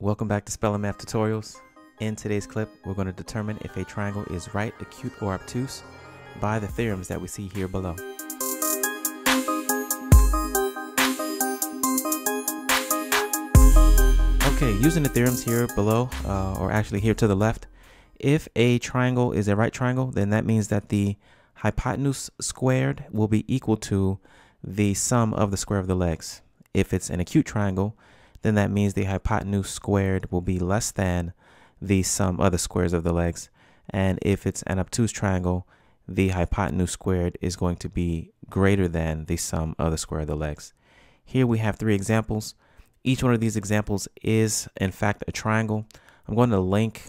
Welcome back to Spell and Math Tutorials. In today's clip, we're going to determine if a triangle is right, acute, or obtuse by the theorems that we see here below. Okay, using the theorems here below, or actually here to the left, if a triangle is a right triangle, then that means that the hypotenuse squared will be equal to the sum of the square of the legs. If it's an acute triangle, then that means the hypotenuse squared will be less than the sum of the squares of the legs. And if it's an obtuse triangle, the hypotenuse squared is going to be greater than the sum of the square of the legs. Here we have three examples. Each one of these examples is, in fact, a triangle. I'm going to link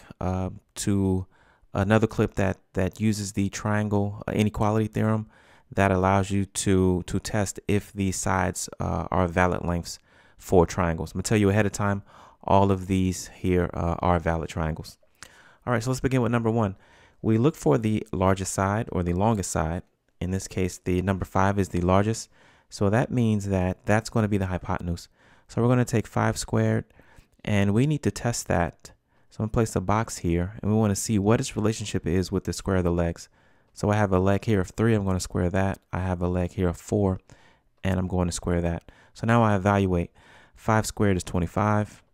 to another clip that uses the triangle inequality theorem that allows you to test if the sides are valid lengths for triangles. I'm going to tell you ahead of time, all of these here are valid triangles. All right, so let's begin with number one. We look for the largest side or the longest side. In this case, the number 5 is the largest. So that means that that's going to be the hypotenuse. So we're going to take 5 squared and we need to test that. So I'm going to place a box here and we want to see what its relationship is with the square of the legs. So I have a leg here of 3, I'm going to square that. I have a leg here of 4 and I'm going to square that. So now I evaluate. 5 squared is 25,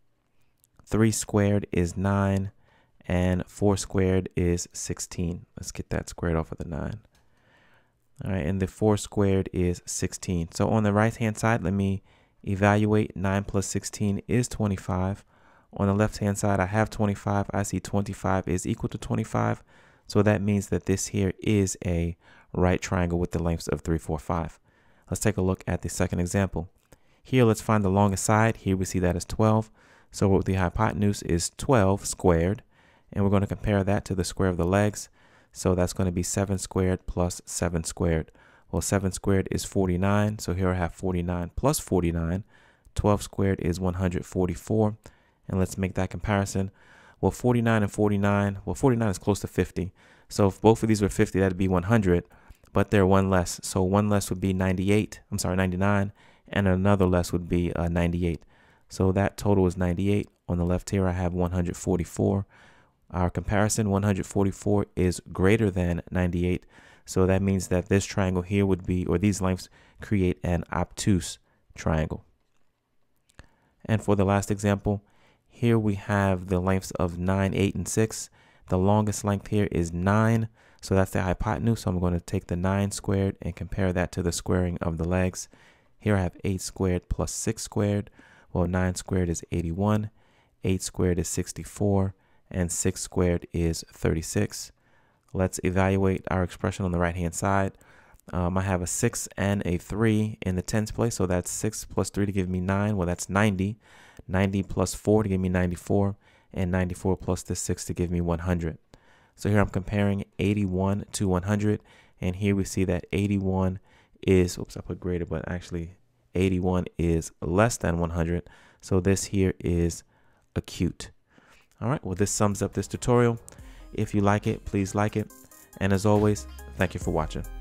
3 squared is 9, and 4 squared is 16. Let's get that squared off of the 9. All right, and the 4 squared is 16. So on the right-hand side, let me evaluate. 9 plus 16 is 25. On the left-hand side, I have 25. I see 25 is equal to 25. So that means that this here is a right triangle with the lengths of 3, 4, 5. Let's take a look at the second example. Here, let's find the longest side. Here we see that as 12. So the hypotenuse is 12 squared. And we're going to compare that to the square of the legs. So that's going to be 7 squared plus 7 squared. Well, 7 squared is 49. So here I have 49 plus 49. 12 squared is 144. And let's make that comparison. Well, 49 and 49. Well, 49 is close to 50. So if both of these were 50, that'd be 100. But they're one less. So one less would be 99. And another less would be 98. So that total is 98. On the left here, I have 144. Our comparison, 144 is greater than 98. So that means that this triangle here would be, or these lengths create an obtuse triangle. And for the last example, here we have the lengths of 9, 8, and 6. The longest length here is 9. So that's the hypotenuse. So I'm going to take the 9 squared and compare that to the squaring of the legs. Here I have 8 squared plus 6 squared. Well, 9 squared is 81, 8 squared is 64, and 6 squared is 36. Let's evaluate our expression on the right-hand side. I have a 6 and a 3 in the tens place, so that's 6 plus 3 to give me 9. Well, that's 90. 90 plus 4 to give me 94, and 94 plus the 6 to give me 100. So here I'm comparing 81 to 100, and here we see that 81 is, oops, I put greater, but actually 81 is less than 100. So this here is acute. All right, well, this sums up this tutorial. If you like it, please like it. And as always, thank you for watching.